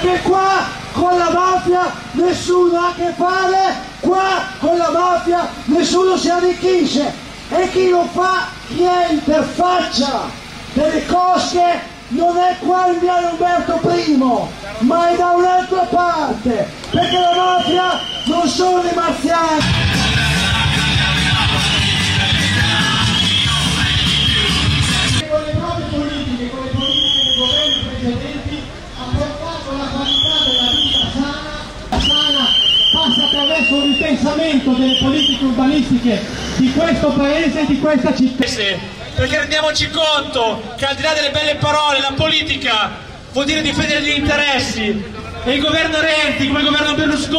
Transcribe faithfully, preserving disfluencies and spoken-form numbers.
perché qua con la mafia nessuno ha a che fare, qua con la mafia nessuno si arricchisce, e chi lo fa, chi è interfaccia delle cosche non è qua in via Umberto primo, ma è da un'altra parte, perché la mafia non sono i marziani. Con le proprie politiche, con le politiche dei governi precedenti, ha portato la qualità della vita sana, sana passa attraverso un ripensamento delle politiche urbanistiche di questo paese e di questa città. Perché rendiamoci conto che al di là delle belle parole, la politica vuol dire difendere gli interessi, e il governo Renzi, come il governo Berlusconi,